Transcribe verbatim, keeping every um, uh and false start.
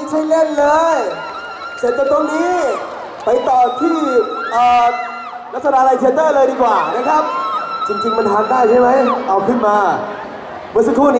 ใช่เล่นเลยเสร็จจากตรงนี้ไปต่อที่รัชดาลัยเทเตอร์เลยดีกว่านะครับจริงๆมันทานได้ใช่ไหมเอาขึ้นมาเมื่อสักครู่นี้